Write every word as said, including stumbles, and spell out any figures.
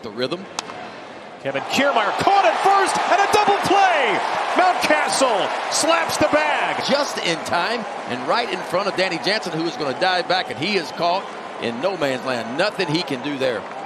the rhythm. Kevin Kiermaier caught at first, and a double play. Mountcastle slaps the bag. Just in time and right in front of Danny Jansen, who is going to dive back, and he is caught in no man's land. Nothing he can do there.